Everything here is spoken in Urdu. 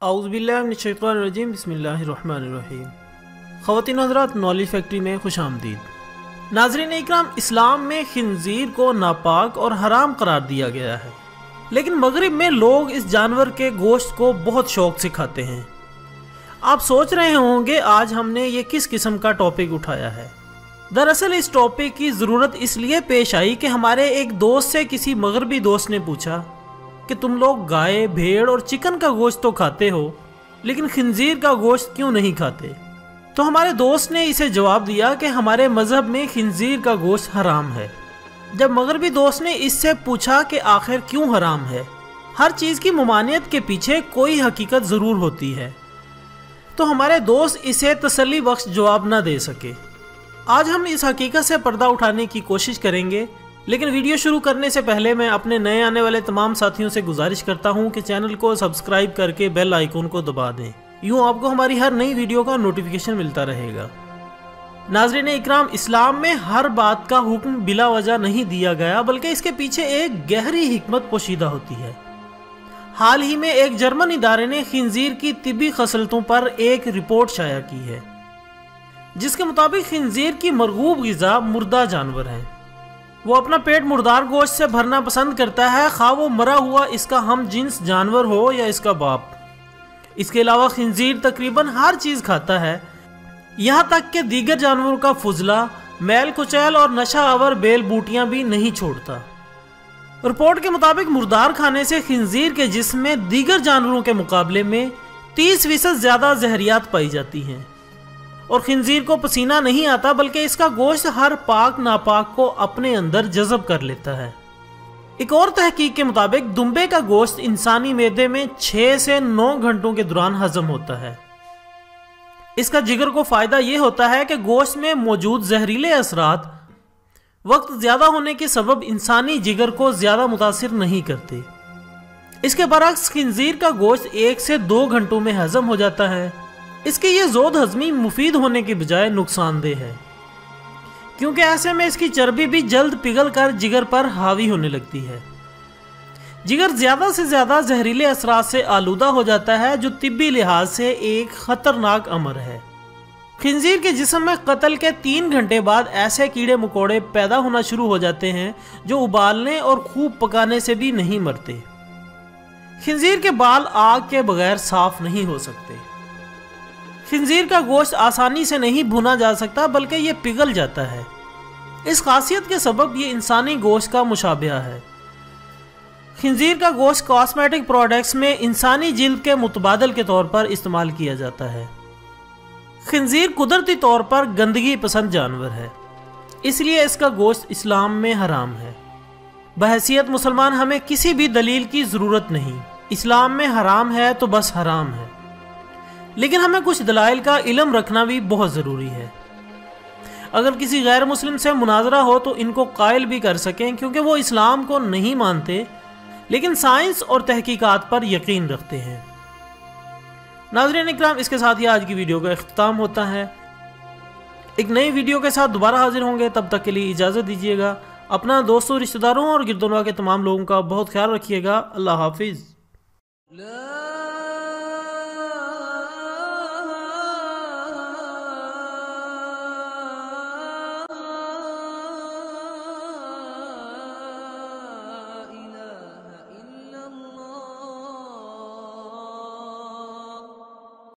اعوذ باللہ من الشیطان الرجیم، بسم اللہ الرحمن الرحیم۔ خواتین حضرات، نالج فیکٹری میں خوش آمدید۔ ناظرین اکرام، اسلام میں خنزیر کو ناپاک اور حرام قرار دیا گیا ہے، لیکن مغرب میں لوگ اس جانور کے گوشت کو بہت شوق سے کھاتے ہیں۔ آپ سوچ رہے ہوں گے آج ہم نے یہ کس قسم کا ٹاپک اٹھایا ہے۔ دراصل اس ٹاپک کی ضرورت اس لیے پیش آئی کہ ہمارے ایک دوست سے کسی مغربی دوست نے پوچھا کہ تم لوگ گائے، بھیڑ اور چکن کا گوشت تو کھاتے ہو، لیکن خنزیر کا گوشت کیوں نہیں کھاتے؟ تو ہمارے دوست نے اسے جواب دیا کہ ہمارے مذہب میں خنزیر کا گوشت حرام ہے۔ جب مغربی دوست نے اس سے پوچھا کہ آخر کیوں حرام ہے، ہر چیز کی ممانعت کے پیچھے کوئی حقیقت ضرور ہوتی ہے، تو ہمارے دوست اسے تسلی بخش جواب نہ دے سکے۔ آج ہم اس حقیقت سے پردہ اٹھانے کی کوشش کریں گے، لیکن ویڈیو شروع کرنے سے پہلے میں اپنے نئے آنے والے تمام ساتھیوں سے گزارش کرتا ہوں کہ چینل کو سبسکرائب کر کے بیل آئیکن کو دبا دیں، یوں آپ کو ہماری ہر نئی ویڈیو کا نوٹیفیکیشن ملتا رہے گا۔ ناظرین اکرام، اسلام میں ہر بات کا حکم بلا وجہ نہیں دیا گیا، بلکہ اس کے پیچھے ایک گہری حکمت پوشیدہ ہوتی ہے۔ حال ہی میں ایک جرمن ادارے نے خنزیر کی طبی خصلتوں پر ایک رپورٹ شائع کی ہے، جس کے مطابق خنزیر کی مرغوب غذا مردہ جانور ہیں۔ وہ اپنا پیٹ مردار گوشت سے بھرنا پسند کرتا ہے، خواہ وہ مرا ہوا اس کا ہم جنس جانور ہو یا اس کا باپ۔ اس کے علاوہ خنزیر تقریباً ہر چیز کھاتا ہے، یہاں تک کہ دیگر جانوروں کا فضلہ، میل کچیل اور نشہ آور بیل بوٹیاں بھی نہیں چھوڑتا۔ رپورٹ کے مطابق مردار کھانے سے خنزیر کے جسم میں دیگر جانوروں کے مقابلے میں 30% زیادہ زہریات پائی جاتی ہیں، اور خنزیر کو پسینہ نہیں آتا، بلکہ اس کا گوشت ہر پاک ناپاک کو اپنے اندر جذب کر لیتا ہے۔ ایک اور تحقیق کے مطابق دمبے کا گوشت انسانی معدے میں 6 سے 9 گھنٹوں کے دوران ہضم ہوتا ہے۔ اس کا جگر کو فائدہ یہ ہوتا ہے کہ گوشت میں موجود زہریلے اثرات وقت زیادہ ہونے کے سبب انسانی جگر کو زیادہ متاثر نہیں کرتے۔ اس کے برعکس خنزیر کا گوشت 1 سے 2 گھنٹوں میں ہضم ہو جاتا ہے۔ اس کی یہ زود ہضمی مفید ہونے کے بجائے نقصان دہ ہے، کیونکہ ایسے میں اس کی چربی بھی جلد پگھل کر جگر پر حاوی ہونے لگتی ہے۔ جگر زیادہ سے زیادہ زہریلے اثرات سے آلودہ ہو جاتا ہے، جو طبی لحاظ سے ایک خطرناک امر ہے۔ خنزیر کے جسم میں قتل کے 3 گھنٹے بعد ایسے کیڑے مکوڑے پیدا ہونا شروع ہو جاتے ہیں جو ابالنے اور خوب پکانے سے بھی نہیں مرتے۔ خنزیر کے بال آگ کے بغیر صاف نہیں ہو سکتے۔ خنزیر کا گوشت آسانی سے نہیں بھونا جا سکتا، بلکہ یہ پگھل جاتا ہے۔ اس خاصیت کے سبب یہ انسانی گوشت کا مشابہ ہے۔ خنزیر کا گوشت کاسمیٹک پروڈکٹس میں انسانی جلد کے متبادل کے طور پر استعمال کیا جاتا ہے۔ خنزیر قدرتی طور پر گندگی پسند جانور ہے، اس لیے اس کا گوشت اسلام میں حرام ہے۔ بحیثیت مسلمان ہمیں کسی بھی دلیل کی ضرورت نہیں، اسلام میں حرام ہے تو بس حرام ہے، لیکن ہمیں کچھ دلائل کا علم رکھنا بھی بہت ضروری ہے۔ اگر کسی غیر مسلم سے مناظرہ ہو تو ان کو قائل بھی کر سکیں، کیونکہ وہ اسلام کو نہیں مانتے لیکن سائنس اور تحقیقات پر یقین رکھتے ہیں۔ ناظرین اکرام، اس کے ساتھ ہی آج کی ویڈیو کا اختتام ہوتا ہے۔ ایک نئی ویڈیو کے ساتھ دوبارہ حاضر ہوں گے، تب تک کے لیے اجازت دیجیے گا۔ اپنا دوستوں، رشتہ داروں اور گردنوا کے تمام لوگوں کا بہت خیال رکھیے گا۔ اللہ حافظ۔